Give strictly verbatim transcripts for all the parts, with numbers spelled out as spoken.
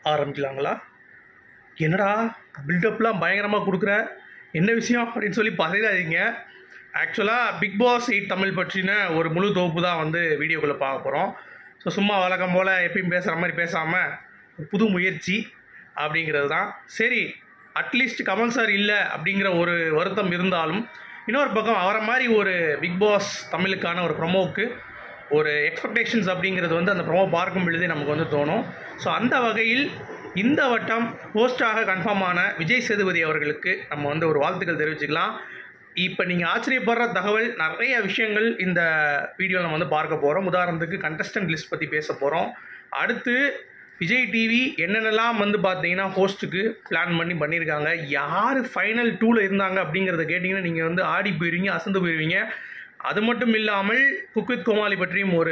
ஆரம்பிக்கலாங்களா? என்னடா பில்டப்லாம் பயங்கரமாக கொடுக்குற, என்ன விஷயம் அப்படின்னு சொல்லி பதறாதீங்க. ஆக்சுவலாக பிக் பாஸ் எயிட் தமிழ் பற்றின ஒரு முழு தொகுப்பு தான் வந்து வீடியோக்குள்ளே பார்க்க போகிறோம். ஸோ சும்மா வழக்கம் போல் எப்பயும் பேசுகிற மாதிரி பேசாமல் புது முயற்சி அப்படிங்கிறது தான். சரி, அட்லீஸ்ட் கமல் சார் இல்லை அப்படிங்கிற ஒரு வருத்தம் இருந்தாலும், இன்னொரு பக்கம் அவரை மாதிரி ஒரு பிக் பாஸ் தமிழுக்கான ஒரு ப்ரொமோவுக்கு ஒரு எக்ஸ்பெக்டேஷன்ஸ் அப்படிங்கிறது வந்து அந்த ப்ரொமோ பார்க்கும் பொழுதே நமக்கு வந்து தோணும். ஸோ அந்த வகையில் இந்த வட்டம் ஹோஸ்டாக கன்ஃபார்ம் ஆன விஜய் சேதுபதி அவர்களுக்கு நம்ம வந்து ஒரு வாழ்த்துக்கள் தெரிவிச்சுக்கலாம். இப்போ நீங்கள் ஆச்சரியப்படுற தகவல், நிறைய விஷயங்கள் இந்த வீடியோவில் நம்ம வந்து பார்க்க போகிறோம். உதாரணத்துக்கு கண்டஸ்டன்ட் லிஸ்ட் பற்றி பேச போகிறோம். அடுத்து விஜய் டிவி என்னென்னலாம் வந்து பார்த்தீங்கன்னா ஹோஸ்ட்டுக்கு பிளான் பண்ணி பண்ணியிருக்காங்க, யார் ஃபைனல் டூவில் இருந்தாங்க அப்படிங்கிறத கேட்டிங்கன்னா நீங்கள் வந்து ஆடி போயிடுவீங்க, அசந்து போயிடுவீங்க. அது மட்டும் இல்லாமல் குக் வித் கோமாளி பற்றியும் ஒரு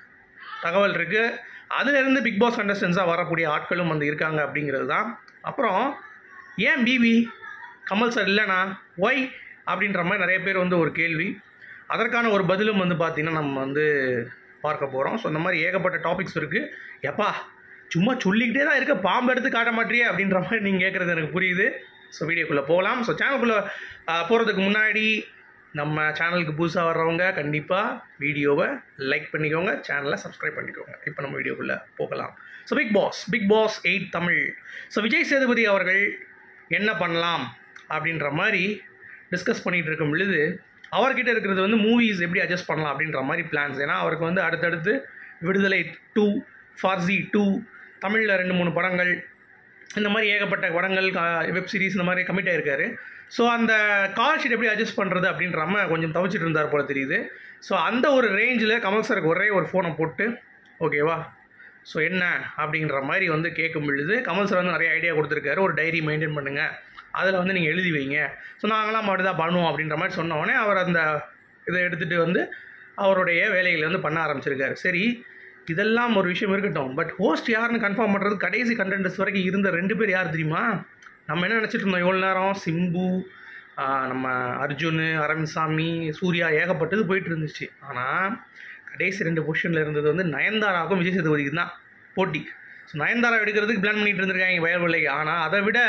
தகவல் இருக்குது. அதிலிருந்து பிக் பாஸ் கண்டஸ்டன்ஸாக வரக்கூடிய ஆட்களும் வந்து இருக்காங்க அப்படிங்கிறது தான். அப்புறம் ஏன் பிபி கமல் சார் இல்லைனா ஒய் அப்படின்ற மாதிரி நிறைய பேர் வந்து ஒரு கேள்வி, அதற்கான ஒரு பதிலும் வந்து பார்த்திங்கன்னா நம்ம வந்து பார்க்க போகிறோம். ஸோ இந்த மாதிரி ஏகப்பட்ட டாபிக்ஸ் இருக்குது. எப்பா சும்மா சொல்லிக்கிட்டே தான் இருக்க, பாம்பு எடுத்து காட்ட மாட்டியே அப்படின்ற மாதிரி நீங்கள் கேட்குறது எனக்கு புரியுது. ஸோ வீடியோக்குள்ளே போகலாம். ஸோ சேனலுக்குள்ளே போகிறதுக்கு முன்னாடி நம்ம சேனலுக்கு புதுசாக வர்றவங்க கண்டிப்பாக வீடியோவை லைக் பண்ணிக்கோங்க, சேனலை சப்ஸ்கிரைப் பண்ணிக்கோங்க. இப்போ நம்ம வீடியோக்குள்ளே போகலாம். So Bigg Boss Bigg Boss eight Tamil. So Vijay Sethupathi அவர்கள் என்ன பண்ணலாம் அப்படின்ற மாதிரி டிஸ்கஸ் பண்ணிகிட்டு இருக்கும் பொழுது, அவர்கிட்ட இருக்கிறது வந்து மூவிஸ் எப்படி அட்ஜஸ்ட் பண்ணலாம் அப்படின்ற மாதிரி பிளான்ஸ். ஏன்னா அவருக்கு வந்து அடுத்தடுத்து விடுதலை டூ, ஃபார்சி டூ, தமிழில் ரெண்டு மூணு படங்கள், இந்த மாதிரி ஏகப்பட்ட படங்கள், வெப் சீரிஸ் இந்த மாதிரி கமிட் ஆகிருக்காரு. ஸோ அந்த கால் ஷீட் எப்படி அட்ஜஸ்ட் பண்ணுறது அப்படின்றம கொஞ்சம் தவிச்சிட்டு இருந்தார் போல் தெரியுது. ஸோ அந்த ஒரு ரேஞ்சில் கமல் சாருக்கு ஒரே ஒரு ஃபோனை போட்டு ஓகேவா, ஸோ என்ன அப்படின்ற மாதிரி வந்து கேட்கும் பொழுது, கமல் சார் வந்து நிறைய ஐடியா கொடுத்துருக்காரு. ஒரு டைரி மெயின்டைன் பண்ணுங்கள், அதில் வந்து நீங்கள் எழுதி வைங்க, ஸோ நாங்களாம் அப்படி தான் பண்ணுவோம் அப்படின்ற மாதிரி சொன்னோடனே அவர் அந்த இதை எடுத்துகிட்டு வந்து அவருடைய வேலைகளை வந்து பண்ண ஆரம்பிச்சிருக்காரு. சரி, இதெல்லாம் ஒரு விஷயம் இருக்கட்டும். பட் ஹோஸ்ட் யாருன்னு கன்ஃபார்ம் பண்ணுறது கடைசி கண்டென்ட்ஸ் வரைக்கும் இருந்த ரெண்டு பேர் யார் தெரியுமா? நம்ம என்ன நினச்சிட்டு இருந்தோம் இவ்வளோ நேரம், சிம்பு, நம்ம அர்ஜுன், அரவிந்த் சாமி, சூர்யா, ஏகப்பட்டது போயிட்டு இருந்துச்சு. ஆனால் கடைசி ரெண்டு பொசிஷனில் இருந்தது வந்து நயன்தாராவுக்கும் விஜய் சேதுபதிக்கு தான் போட்டி. ஸோ நயன்தாரா எடுக்கிறதுக்கு பிளான் பண்ணிட்டு இருந்திருக்காங்க வயல்வெளிக்கு. ஆனால் அதை விட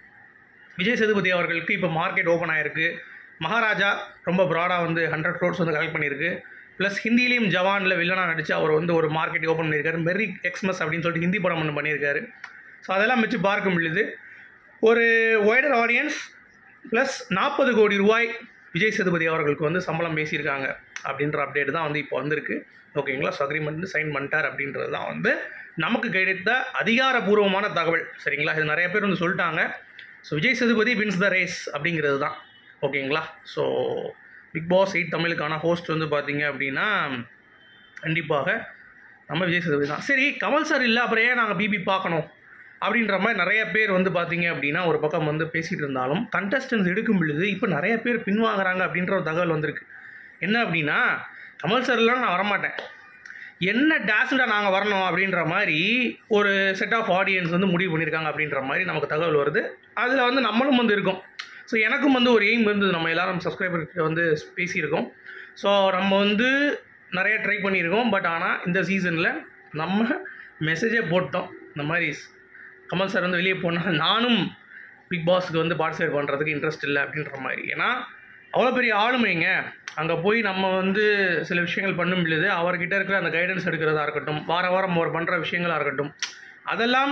விஜய் சேதுபதி அவர்களுக்கு இப்போ மார்க்கெட் ஓப்பன் ஆகிருக்கு. மகாராஜா ரொம்ப ப்ராடாக வந்து ஹண்ட்ரட் க்ரோர்ஸ் வந்து கலெக்ட் பண்ணியிருக்கு. ப்ளஸ் ஹிந்திலையும் ஜவானில் வில்லனாக நடித்து அவர் வந்து ஒரு மார்க்கெட் ஓப்பன் பண்ணியிருக்காரு. மெர்ரி எக்ஸ்மஸ் அப்படின்னு சொல்லிட்டு ஹிந்தி படம் ஒன்று பண்ணியிருக்காரு. ஸோ அதெல்லாம் வச்சு பார்க்க முடியுது. ஒரு வைடர் ஆடியன்ஸ் ப்ளஸ் நாற்பது கோடி ரூபாய் விஜய் சேதுபதி அவர்களுக்கு வந்து சம்பளம் பேசியிருக்காங்க அப்படின்ற அப்டேட் தான் வந்து இப்போ வந்திருக்கு. ஓகேங்களா? ஸோ அக்ரிமெண்ட் வந்து சைன் பண்ணிட்டார் அப்படின்றது தான் வந்து நமக்கு கிடைத்த அதிகாரப்பூர்வமான தகவல். சரிங்களா? இது நிறைய பேர் வந்து சொல்லிட்டாங்க. So Vijay Sethupathi wins the race அப்படிங்கிறது தான். ஓகேங்களா? ஸோ பிக் பாஸ் எயிட் தமிழுக்கான ஹோஸ்ட் வந்து பார்த்தீங்க அப்படின்னா கண்டிப்பாக நம்ம விஜய் சேதுபதி தான். சரி, கமல் சார் இல்லை, அப்புறம் ஏன் நாங்கள் பிபி பார்க்கணும் அப்படின்ற மாதிரி நிறைய பேர் வந்து பார்த்தீங்க அப்படின்னா ஒரு பக்கம் வந்து பேசிகிட்டு இருந்தாலும், கண்டஸ்டன்ஸ் எடுக்கும் பொழுது இப்போ நிறைய பேர் பின்வாங்குறாங்க அப்படின்ற ஒரு தகவல் வந்திருக்கு. என்ன அப்படின்னா, கமல் சார்லாம் நான் வரமாட்டேன், என்ன டேஸ்டாக நாங்கள் வரணும் அப்படின்ற மாதிரி ஒரு செட் ஆஃப் ஆடியன்ஸ் வந்து முடிவு பண்ணியிருக்காங்க அப்படின்ற மாதிரி நமக்கு தகவல் வருது. அதில் வந்து நம்மளும் வந்து இருக்கோம். ஸோ எனக்கும் வந்து ஒரு எய்ம் இருந்தது, நம்ம எல்லோரும் சப்ஸ்கிரைபர்கிட்ட வந்து பேசியிருக்கோம். ஸோ நம்ம வந்து நிறைய ட்ரை பண்ணியிருக்கோம். பட் ஆனால் இந்த சீசனில் நம்ம மெசேஜே போட்டோம், இந்த மாதிரி கமல் சார் வந்து வெளியே போனால் நானும் பிக் பாஸுக்கு வந்து பார்ட்டிசிபேட் பண்ணுறதுக்கு இன்ட்ரெஸ்ட் இல்லை அப்படின்ற மாதிரி. ஏன்னா அவ்வளோ பெரிய ஆளுமைங்க, அங்கே போய் நம்ம வந்து சில விஷயங்கள் பண்ணும் பொழுது அவர்கிட்ட இருக்கிற அந்த கைடன்ஸ் எடுக்கிறதா இருக்கட்டும், வார வாரம் அவர் பண்ணுற விஷயங்களாக இருக்கட்டும், அதெல்லாம்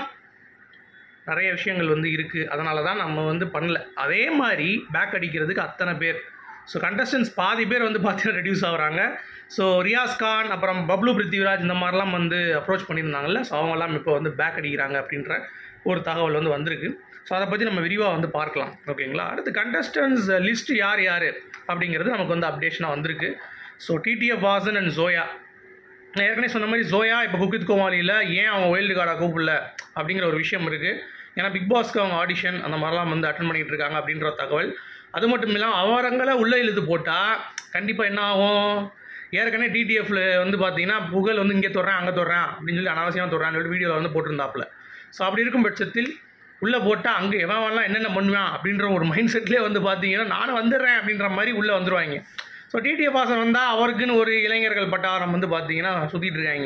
நிறைய விஷயங்கள் வந்து இருக்குது. அதனால தான் நம்ம வந்து பண்ணல. அதே மாதிரி பேக் அடிக்கிறதுக்கு அத்தனை பேர், ஸோ கண்டஸ்டன்ஸ் பாதி பேர் வந்து பார்த்தீங்கன்னா ரெடியூஸ் ஆகுறாங்க. ஸோ ரியாஸ் கான், அப்புறம் பப்ளு பிருத்திவிராஜ், இந்த மாதிரிலாம் வந்து அப்ரோச் பண்ணியிருந்தாங்கல்ல, ஸோ அவங்கெல்லாம் இப்போ வந்து பேக் அடிக்கிறாங்க அப்படின்ற ஒரு தகவல் வந்து வந்திருக்கு. ஸோ அதை பற்றி நம்ம விரிவாக வந்து பார்க்கலாம். ஓகேங்களா? அடுத்து கண்டஸ்டன்ஸ் லிஸ்ட் யார் யார் அப்படிங்கிறது நமக்கு வந்து அப்டேஷனாக வந்திருக்கு. So TTF Vasan and Joya. நான் ஏற்கனவே சொன்ன மாதிரி ஜோயா இப்போ குக் வித் கோமாளியில் ஏன் அவங்க வைல்டு கார்டாக கூப்பிடல அப்படிங்கிற ஒரு விஷயம் இருக்குது. ஏன்னா பிக் பாஸ்க்கு அவங்க ஆடிஷன் அந்த மாதிரிலாம் வந்து அட்டன் பண்ணிகிட்டு இருக்காங்க அப்படின்ற தகவல். அது மட்டும் இல்லாமல் அவரங்களை உள்ளே இழுத்து போட்டால் கண்டிப்பாக என்ன ஆகும், ஏற்கனவே டிடிஎஃப்ல வந்து பார்த்தீங்கன்னா புகழ் வந்து இங்கே தொடுறேன் அங்கே தொடுறேன் அப்படின்னு சொல்லி அனாவசியமாக தொடுறான்னு சொல்லி வீடியோவில் வந்து போட்டிருந்தாப்புல. ஸோ அப்படி இருக்கும் பட்சத்தில் உள்ளே போட்டால் அங்கே எவன்லாம் என்னென்ன பண்ணுவான் அப்படின்ற ஒரு மைண்ட் செட்லேயே வந்து பார்த்தீங்கன்னா நானும் வந்துடுறேன் அப்படின்ற மாதிரி உள்ளே வந்துடுவாங்க. ஸோ டிடிஎஃப் வாசன் வந்தால் அவருக்குன்னு ஒரு இளைஞர்கள் பட்டாரம் வந்து பார்த்தீங்கன்னா சுற்றிட்டு இருக்காங்க.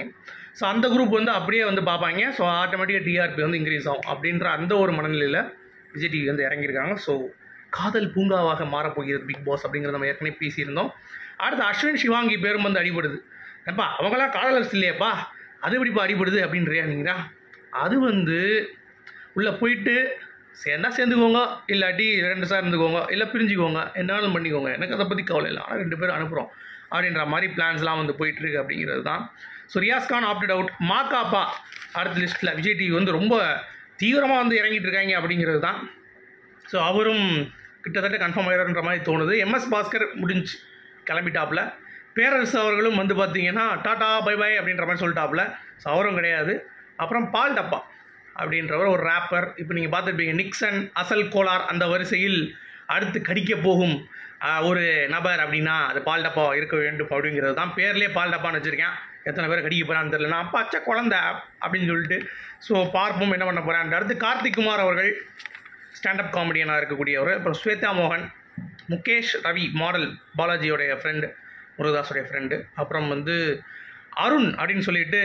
ஸோ அந்த குரூப் வந்து அப்படியே வந்து பார்ப்பாங்க. ஸோ ஆட்டோமேட்டிக்காக டிஆர்பி வந்து இன்க்ரீஸ் ஆகும் அப்படின்ற அந்த ஒரு மனநிலையில் விஜய் டிவி வந்து இறங்கியிருக்காங்க. ஸோ காதல் பூங்காவாக மாறப்போகிறது பிக் பாஸ் அப்படிங்கிறத நம்ம ஏற்கனவே பேசியிருந்தோம். அடுத்து அஸ்வின் சிவாங்கி பேரும் வந்து அடிபடுது. ஏப்பா அவங்களாம் காதலர்ஸ் இல்லையாப்பா, அது எப்படிப்பா அடிபடுது அப்படின்றியா நீங்களா? அது வந்து உள்ளே போயிட்டு சேர்ந்தா சேர்ந்துக்கோங்க, இல்லாட்டி ரெண்டு சார் இருந்துக்கோங்க, இல்லை பிரிஞ்சுக்கோங்க, என்னாலும் பண்ணிக்கோங்க, எனக்கு அதை பற்றி கவலை இல்லை, ஆனால் ரெண்டு பேரும் அனுப்புகிறோம் அப்படின்ற மாதிரி பிளான்ஸ்லாம் வந்து போயிட்டுருக்கு அப்படிங்கிறது தான். So Riyaz Khan opted out. Makapa அடுத்த லிஸ்ட்டில் விஜய் டிவி வந்து ரொம்ப தீவிரமாக வந்து இறங்கிட்டு இருக்காங்க அப்படிங்கிறது தான். ஸோ அவரும் கிட்டத்தட்ட கன்ஃபார்ம் ஆகிடுன்ற மாதிரி தோணுது. எம்எஸ் பாஸ்கர் முடிஞ்சு கிளம்பிட்டாப்புல. பேரரசு அவர்களும் வந்து பார்த்தீங்கன்னா டாட்டா பை பை அப்படின்ற மாதிரி சொல்லிட்டாப்புல. ஸோ அவரும் கிடையாது. அப்புறம் பால் டப்பா அப்படின்றவர் ஒரு ரேப்பர். இப்போ நீங்கள் பார்த்துருப்பீங்க நிக்சன், அசல் கோலார் அந்த வரிசையில் அடுத்து கடிக்க போகும் ஒரு நபர் அப்படின்னா அது பால் டப்பா இருக்க வேண்டும் அப்படிங்கிறது தான். பேர்லேயே பால் டப்பான்னு வச்சுருக்கேன். எத்தனை பேர் கடிக்க போகிறான்னு தெரியல. நான் அப்பா அச்சா குழந்தை அப்படின்னு சொல்லிட்டு ஸோ பார்ப்போம் என்ன பண்ண போகிறேன். அடுத்து கார்த்திக் குமார் அவர்கள் ஸ்டாண்டப் காமெடியனாக இருக்கக்கூடியவர். அப்புறம் ஸ்வேதா மோகன், முகேஷ் ரவி மாடல் பாலாஜியோடைய ஃப்ரெண்டு, முருகதாஸோடைய ஃப்ரெண்டு. அப்புறம் வந்து அருண் அப்படின்னு சொல்லிட்டு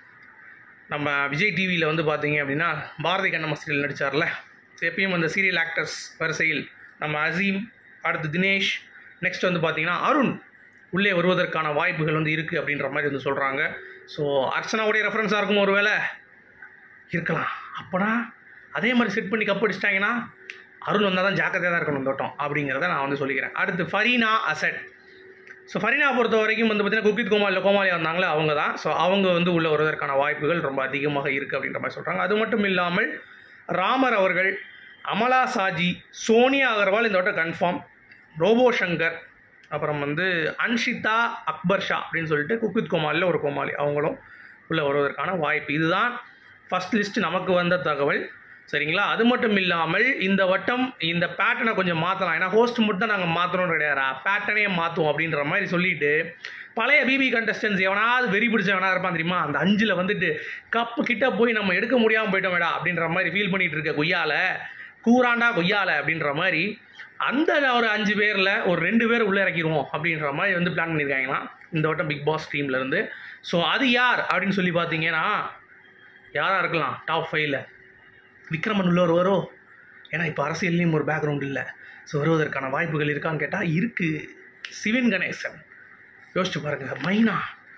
நம்ம விஜய் டிவியில் வந்து பார்த்தீங்க அப்படின்னா பாரதி கண்ணம்மா சீரியல் நடித்தார்ல, எப்பயும் அந்த சீரியல் ஆக்டர்ஸ் வரிசையில் நம்ம அசீம், அடுத்து தினேஷ், நெக்ஸ்ட் வந்து பார்த்தீங்கன்னா அருண் உள்ளே வருவதற்கான வாய்ப்புகள் வந்து இருக்குது அப்படின்ற மாதிரி வந்து சொல்கிறாங்க. ஸோ அர்ச்சனாவுடைய ரெஃபரன்ஸாக இருக்கும் ஒரு வேளை இருக்கலாம். அப்போனா அதே மாதிரி செட் பண்ணி கப் அடிச்சிட்டாங்கன்னா அருண் வந்தால் தான் ஜாக்கிரதையாக தான் இருக்கணும் தோட்டம் அப்படிங்கிறத நான் வந்து சொல்லிக்கிறேன். அடுத்து ஃபரீனா அசட். ஸோ ஃபரீனா பொறுத்த வரைக்கும் வந்து பார்த்தீங்கன்னா குக்கித் கோமாளியில் கோமாளி வந்தாங்களே அவங்க தான். ஸோ அவங்க வந்து உள்ளே வருவதற்கான வாய்ப்புகள் ரொம்ப அதிகமாக இருக்குது அப்படின்ற மாதிரி சொல்கிறாங்க. அது மட்டும் இல்லாமல் ராமர் அவர்கள், அமலா சாஜி, சோனியா அகர்வால் இந்த வட்டம் கன்ஃபார்ம், ரோபோ சங்கர், அப்புறம் வந்து அன்ஷிதா அக்பர் ஷா அப்படின்னு சொல்லிட்டு குக்கித் கோமாளியில் ஒரு கோமாளி அவங்களும் உள்ளே வருவதற்கான வாய்ப்பு. இதுதான் ஃபஸ்ட் லிஸ்ட் நமக்கு வந்த தகவல். சரிங்களா? அது மட்டும் இல்லாமல் இந்த வட்டம் இந்த பேட்டர்னை கொஞ்சம் மாற்றலாம். ஏன்னா ஹோஸ்ட் மட்டும் தான் நாங்கள் மாற்றணும்னு கிடையாதா, பேட்டர்னையே மாற்றுவோம் அப்படின்ற மாதிரி சொல்லிட்டு பழைய பிபி கண்டஸ்டன்ஸ் எவனாவது வெறி பிடிச்ச எவனா இருப்பான் தெரியுமா, அந்த அஞ்சில் வந்துட்டு கப்பு கிட்ட போய் நம்ம எடுக்க முடியாமல் போயிட்டோம் வேடா அப்படின்ற மாதிரி ஃபீல் பண்ணிகிட்டு இருக்க கொய்யால கூறாண்டா கொய்யால அப்படின்ற மாதிரி அந்த ஒரு அஞ்சு பேரில் ஒரு ரெண்டு பேர் உள்ளே இறக்கிடுவோம் அப்படின்ற மாதிரி வந்து பிளான் பண்ணியிருக்காங்கன்னா இந்த வட்டம் பிக் பாஸ் டீம்லேருந்து. ஸோ அது யார் அப்படின்னு சொல்லி பார்த்தீங்கன்னா யாராக இருக்கலாம் டாப் ஃபைவ்ல விக்ரமன் உள்ள வருவாரோ? ஏன்னா இப்போ அரசியல்லையும் ஒரு பேக்ரவுண்ட் இல்லை. ஸோ வருவதற்கான வாய்ப்புகள் இருக்கான்னு கேட்டால் இருக்குது. சிவன் கணேசன் யோசிச்சு பாருங்கள். மைனா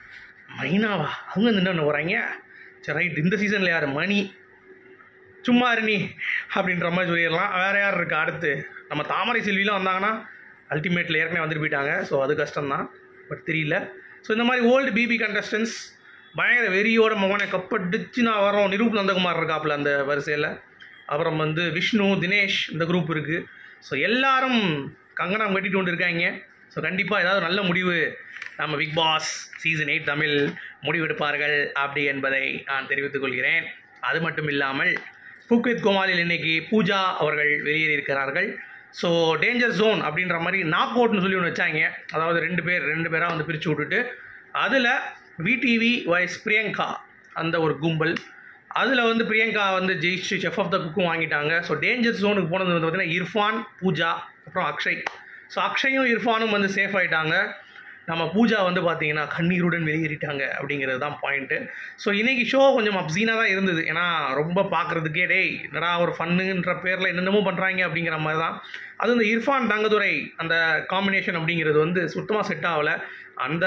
மைனாவா அவங்க வந்து என்ன வராங்க? சரி ரைட், இந்த சீசனில் யார்? மணி, சும்மா நீ அப்படின்ற மாதிரி சொல்லிடலாம். வேறு யார் இருக்கா? அடுத்து நம்ம தாமரை செல்விலாம் வந்தாங்கன்னா அல்டிமேட்டில் ஏற்கனவே வந்துட்டு போயிட்டாங்க. ஸோ அது கஷ்டம்தான், பட் தெரியல. ஸோ இந்த மாதிரி ஓல்டு பிபி கண்டஸ்டன்ஸ் பயங்கர வெறியோட மகனை கப்படிச்சு நான் வரோம். நிரூப் நந்தகுமார் இருக்காப்புல அந்த வரிசையில். அப்புறம் வந்து விஷ்ணு, தினேஷ் இந்த குரூப் இருக்குது. ஸோ எல்லாரும் கங்கணம் கட்டிட்டு கொண்டு இருக்காங்க. ஸோ கண்டிப்பாக ஏதாவது நல்ல முடிவு நம்ம Bigg Boss season eight Tamil முடிவெடுப்பார்கள் அப்படி என்பதை நான் தெரிவித்துக் கொள்கிறேன். அது மட்டும் இல்லாமல் குக்வித் கோமாளியில் இன்றைக்கி பூஜா அவர்கள் வெளியேறியிருக்கிறார்கள். ஸோ டேஞ்சர் ஜோன் அப்படின்ற மாதிரி நாக் அவுட்னு சொல்லி ஒன்று வச்சாங்க. அதாவது ரெண்டு பேர் ரெண்டு பேராக வந்து பிரித்து விட்டுட்டு அதில் விடிவி வைஸ் பிரியங்கா அந்த ஒரு கும்பல், அதில் வந்து பிரியங்கா வந்து ஜெயிச்சு செஃப் ஆஃப் த குக்கும் வாங்கிட்டாங்க. ஸோ டேஞ்சர் ஜோனுக்கு போனது வந்து பார்த்திங்கன்னா இர்ஃபான், பூஜா, அப்புறம் அக்ஷய். ஸோ அக்ஷயும் இர்ஃபானும் வந்து சேஃப் ஆகிட்டாங்க. நம்ம பூஜா வந்து பார்த்திங்கன்னா கண்ணீருடன் வெளியேறிட்டாங்க அப்படிங்கிறது தான் பாயிண்ட்டு. ஸோ இன்றைக்கி ஷோ கொஞ்சம் அப்சீனாக தான் இருந்தது. ஏன்னா ரொம்ப பார்க்குறதுக்கே டேய் என்னடா ஒரு ஃபன்னுன்ற பேரில் என்னென்னமோ பண்ணுறாங்க அப்படிங்கிற மாதிரி தான். அது இந்த இர்ஃபான் தங்கதுரை அந்த காம்பினேஷன் அப்படிங்கிறது வந்து சுத்தமாக செட் ஆகலை. அந்த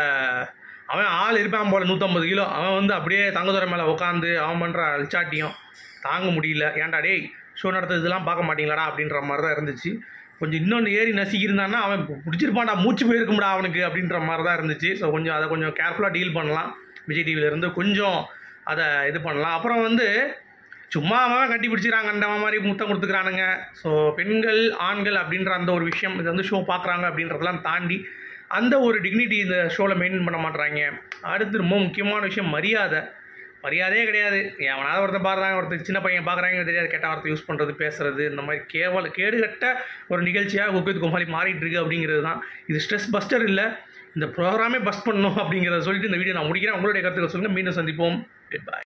அவன் ஆள் இருப்பான் போல் நூற்றம்பது கிலோ, அவன் வந்து அப்படியே தங்கதுரை மேலே உட்காந்து அவன் பண்ணுற அல்சாட்டியும் தாங்க முடியல. ஏன்டா டேய் ஷோ நடத்துறது இதெல்லாம் பார்க்க மாட்டீங்களாடா அப்படின்ற மாதிரி தான் இருந்துச்சு. கொஞ்சம் இன்னொன்று ஏறி நசிக்கிருந்தான்னா அவன் பிடிச்சிருப்பான்டா, மூச்சு போயிருக்கும்டா அவனுக்கு அப்படின்ற மாதிரி தான் இருந்துச்சு. ஸோ கொஞ்சம் அதை கொஞ்சம் கேர்ஃபுல்லாக டீல் பண்ணலாம் விஜய் டிவியிலேருந்து, கொஞ்சம் அதை இது பண்ணலாம். அப்புறம் வந்து சும்மா அவன் கட்டி பிடிச்சிக்கிறாங்க அந்த மாதிரி முத்தம் கொடுத்துக்கிறானுங்க. ஸோ பெண்கள் ஆண்கள் அப்படின்ற அந்த ஒரு விஷயம் இது வந்து ஷோ பார்க்குறாங்க அப்படின்றதெல்லாம் தாண்டி அந்த ஒரு டிக்னிட்டி இந்த ஷோவில் மெயின்டைன் பண்ண மாட்டுறாங்க. அடுத்து ரொம்ப முக்கியமான விஷயம் மரியாதை. மரியாதையே கிடையாது. எவனாவது ஒருத்தர் பாடுறாங்க, ஒருத்தர் சின்ன பையன் பார்க்குறாங்க தெரியாது, கெட்ட வார்த்தை யூஸ் பண்ணுறது, பேசுறது, இந்த மாதிரி கேவல கேடுகட்ட ஒரு நிகழ்ச்சியாக குக்வித் கோமாளி மாறிட்டு இருக்கு அப்படிங்கிறது தான். இது ஸ்ட்ரெஸ் பஸ்டர் இல்லை, இந்த ப்ரோக்ராமே பஸ்ட் பண்ணணும் அப்படிங்கிறத சொல்லிட்டு இந்த வீடியோ நான் முடிக்கிறேன். உங்களுடைய கருத்துக்கள் சொல்லுங்கள். மீண்டும் சந்திப்போம். Good by.